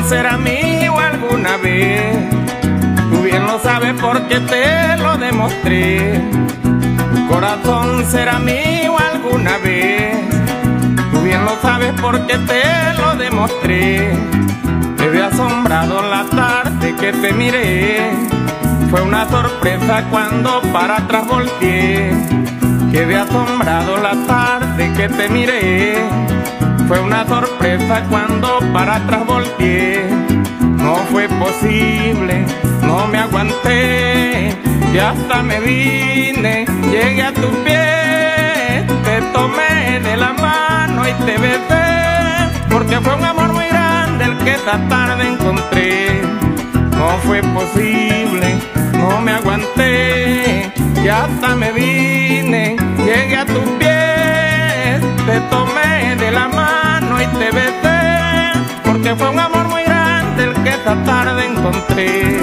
será mío alguna vez. Tú bien lo sabes porque te lo demostré. Tu corazón será mío alguna vez. Tú bien lo sabes porque te lo demostré. Quedé asombrado la tarde que te miré. Fue una sorpresa cuando para atrás volteé. Quedé asombrado la tarde que te miré. Fue una sorpresa cuando para atrás volteé. No fue posible, no me aguanté, y hasta me vine, llegué a tus pies. Te tomé de la mano y te besé, porque fue un amor muy grande el que esta tarde encontré. No fue posible, no me aguanté, y hasta me vine, llegué a tus pies. Te tomé de la mano y te besé, porque fue un amor muy grande el que esta tarde encontré.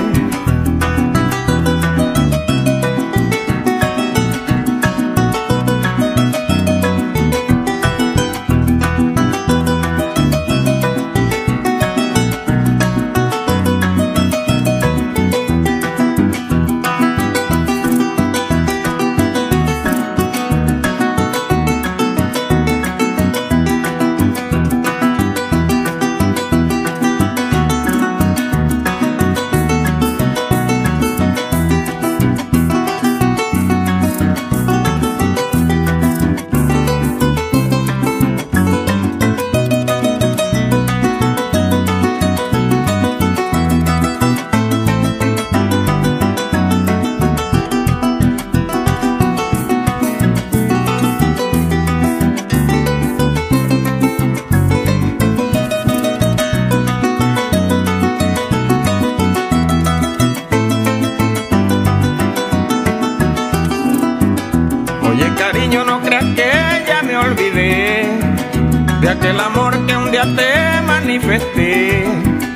Oye cariño, no creas que ya me olvidé de aquel amor que un día te manifesté.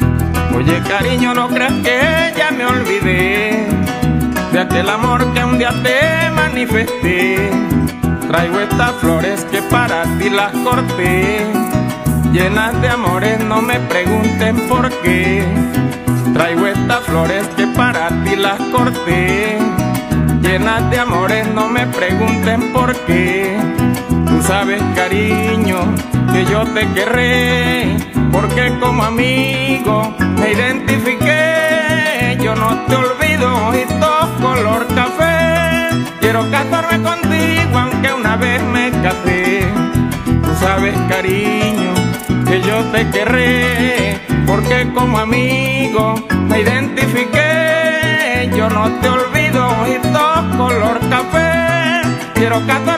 Oye cariño, no creas que ya me olvidé de aquel amor que un día te manifesté. Traigo estas flores que para ti las corté, llenas de amores, no me pregunten por qué. Traigo estas flores que para ti las corté, llenas de amores, no me pregunten por qué. Tú sabes cariño que yo te querré, porque como amigo me identifiqué. Yo no te olvido, ojitos color café. Quiero casarme contigo aunque una vez me casé. Tú sabes cariño que yo te querré, porque como amigo me identifiqué. Yo no te olvido, ojitos color café. Quiero casarme